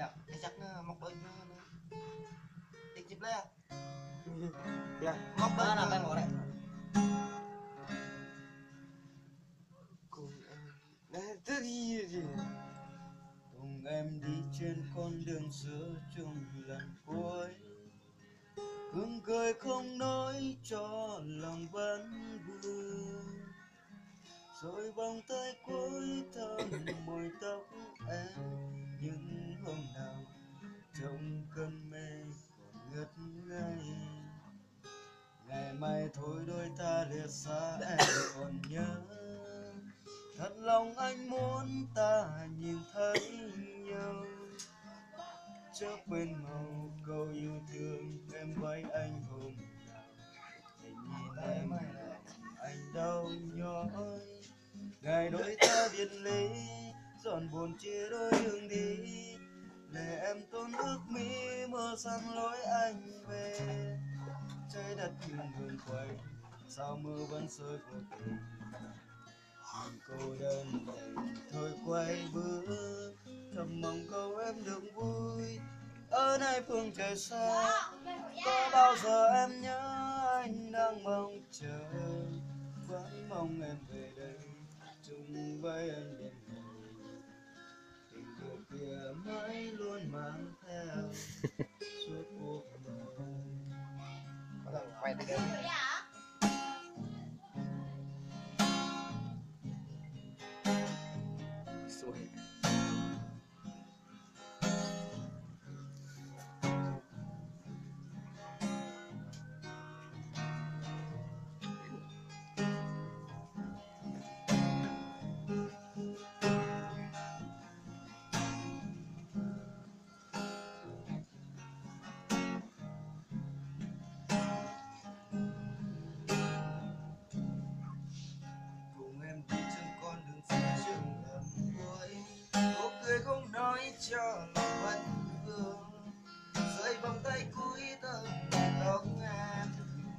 nè, cái chắc nó mọc lên nó đi chụp lấy à? Mọc lên là tay ngồi đấy. Cùng em đã tới đi gì? Cùng em đi trên con đường giữa chung lần cuối. Cưng cười không nói cho lòng vẫn vui. Rồi vòng tay cuối thơm môi tóc em. Những hôm nào trong cơn mê còn ngất ngây. Ngày mai thôi đôi ta lìa xa em còn nhớ. Thật lòng anh muốn ta nhìn thấy nhau. Chớ quên màu câu yêu thương em với anh hôm nào. Để nhìn em anh đau nhói. Ngày đôi ta biệt ly giòn buồn chia đôi đường đi. Để em tốn ước mi mơ sang lối anh về. Trái đất như ngừng quay sao mưa vẫn rơi vô tình. Mình cô đơn đầy thôi quay bước. Thầm mong câu em được vui ở nơi phương trời xa. Có bao giờ em nhớ anh đang mong chờ. Vẫn mong em về đây chung với anh bên người. Tình yêu kia mãi luôn mang theo suốt cuộc đời. Bắt đầu quay từ đây. Xuôi. Cùng em đi trên con đường xa trường lần cuối. Cô cười không nói cho lòng vẫn vương. Rơi vòng tay cuối thơm tóc em.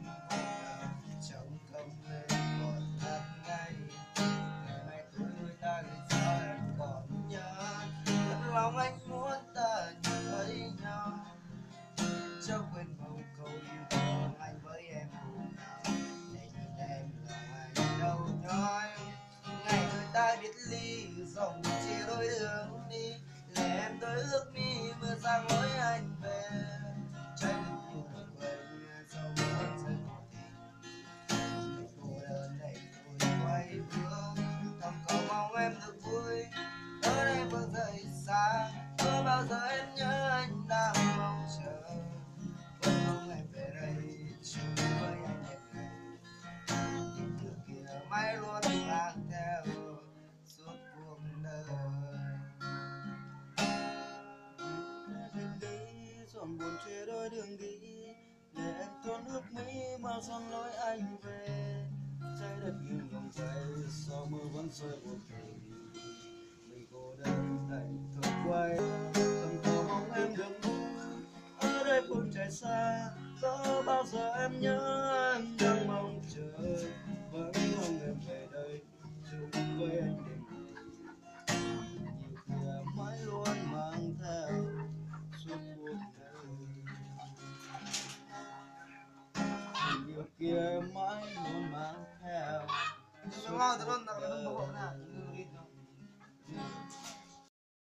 Trong thầm lên còn thật ngay. Ngày mai tối đôi ta người sao em còn nhớ. Thật lòng anh muốn ta nhìn thấy nhau. Cho quên màu câu yêu thương anh với em cùng nào. Để nhìn em lòng anh đau nhói. Ngày đôi ta biệt ly dòng chia đôi đường đi. Để em tôi ước mi mưa sang lối anh về. Trái đất như đường quay sau mưa rơi vô tình. Mình cô đơn này thôi quay bước. Thầm cầu mong em được vui ở đây phương trời xa. Có bao giờ em nhớ anh đang mong chờ. Vẫn mong em về đây chung với anh một ngày. Tình yêu kia mãi luôn mang theo suốt cuộc đời. Bên đấy dọn buồn chia đôi đường đi. Để em tốn ước mỹ mà sang lối anh về. Trái đất nghiêng vòng quay sao mưa vẫn rơi vô tình. Mình cô đơn đành